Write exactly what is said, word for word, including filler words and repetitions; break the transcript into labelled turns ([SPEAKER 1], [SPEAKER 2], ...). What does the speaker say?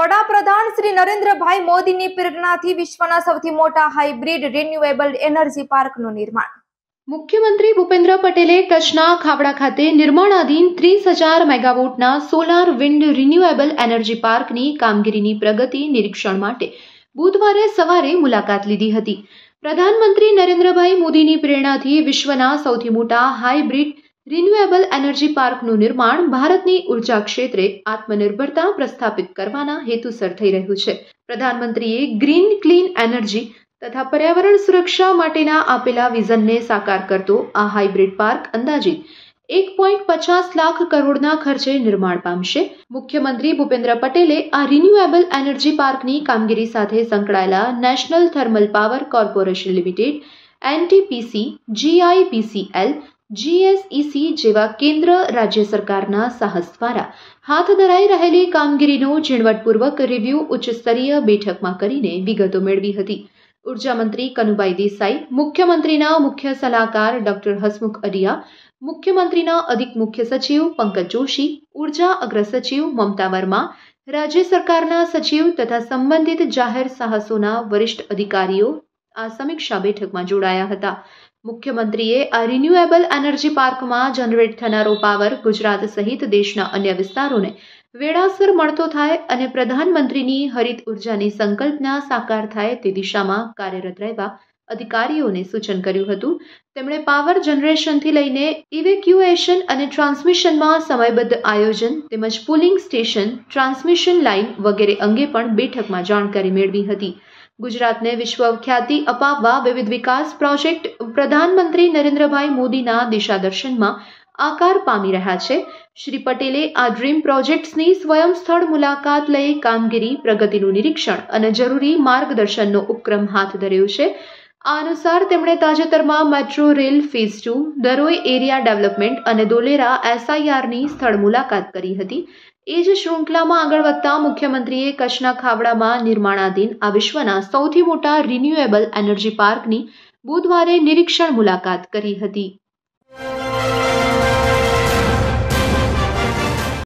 [SPEAKER 1] વડાપ્રધાન શ્રી નરેન્દ્રભાઈ મોદીની પ્રેરણાથી વિશ્વના સૌથી મોટા હાઇબ્રિડ રિન્યુએબલ એનર્જી પાર્કનું નિર્માણ.
[SPEAKER 2] મુખ્યમંત્રી ભૂપેન્દ્ર પટેલે કચ્છના ખાવડા ખાતે નિર્માણાધીન ત્રીસ હજાર મેગાવોટના સોલાર વિન્ડ રિન્યુએબલ એનર્જી પાર્કની કામગીરીની પ્રગતિ નિરીક્ષણ માટે બુધવારે સવારે મુલાકાત લીધી હતી. પ્રધાનમંત્રી નરેન્દ્રભાઈ મોદીની પ્રેરણાથી વિશ્વના સૌથી મોટા હાઇબ્રિડ રિન્યુએબલ એનર્જી પાર્કનું નિર્માણ ભારતની ઉર્જા ક્ષેત્રે આત્મનિર્ભરતા પ્રસ્થાપિત કરવાના હેતુસર થઈ રહ્યું છે. પ્રધાનમંત્રીએ ગ્રીન ક્લીન એનર્જી તથા પર્યાવરણ સુરક્ષા માટેના આપેલા વિઝનને સાકાર કરતો આ હાઇબ્રિડ પાર્ક અંદાજિત એક પોઈન્ટ પચાસ લાખ કરોડના ખર્ચે નિર્માણ પામશે. મુખ્યમંત્રી ભૂપેન્દ્ર પટેલે આ રિન્યુએબલ એનર્જી પાર્કની કામગીરી સાથે સંકળાયેલા national thermal power corporation limited, NTPC, GIPCL, GSEC જેવા કેન્દ્ર રાજ્ય સરકારના સાહસ દ્વારા હાથ ધરાઈ રહેલી કામગીરીનો ઝીણવટપૂર્વક રિવ્યૂ ઉચ્ચ સ્તરીય બેઠકમાં કરીને વિગતો મેળવી હતી. ઉર્જા મંત્રી કનુભાઈ દેસાઈ, મુખ્યમંત્રીના મુખ્ય સલાહકાર ડોક્ટર હસમુખ અઢિયા, મુખ્યમંત્રીના અધિક મુખ્ય સચિવ પંકજ જોશી, ઉર્જા અગ્ર સચિવ મમતા વર્મા, રાજ્ય સરકારના સચિવ તથા સંબંધિત જાહેર સાહસોના વરિષ્ઠ અધિકારીઓ આ સમીક્ષા બેઠકમાં જોડાયા હતા. મુખ્યમંત્રીએ આ રિન્યુએબલ એનર્જી પાર્કમાં જનરેટ થનારો પાવર ગુજરાત સહિત દેશના અન્ય વિસ્તારોને વેળાસર મળતો થાય અને પ્રધાનમંત્રીની હરિત ઉર્જાની સંકલ્પના સાકાર થાય તે દિશામાં કાર્યરત રહેવા અધિકારીઓને સૂચન કર્યું હતું. તેમણે પાવર જનરેશનથી લઈને ઇવેક્યુએશન અને ટ્રાન્સમિશનમાં સમયબદ્ધ આયોજન તેમજ પુલિંગ સ્ટેશન, ટ્રાન્સમિશન લાઇન વગેરે અંગે પણ બેઠકમાં જાણકારી મેળવી હતી. ગુજરાતને વિશ્વ ખ્યાતિ અપાવવા વિવિધ વિકાસ પ્રોજેક્ટ પ્રધાનમંત્રી નરેન્દ્રભાઈ મોદીના દિશાદર્શનમાં આકાર પામી રહ્યા છે. શ્રી પટેલે આ ડ્રીમ પ્રોજેક્ટ્સની સ્વયં સ્થળ મુલાકાત લઈ કામગીરી, પ્રગતિનું નિરીક્ષણ અને જરૂરી માર્ગદર્શનનો ઉપક્રમ હાથ ધર્યો છે. આ અનુસાર તેમણે તાજેતરમાં metro rail phase two, Dharoi area development અને દોલેરા એસઆઈઆરની સ્થળ મુલાકાત કરી હતી. એ જ શૃંખલામાં આગળ વધતા મુખ્યમંત્રીએ કચ્છના ખાવડામાં નિર્માણાધીન આ વિશ્વના સૌથી મોટા રિન્યુએબલ એનર્જી પાર્કની બુધવારે નિરીક્ષણ મુલાકાત કરી હતી.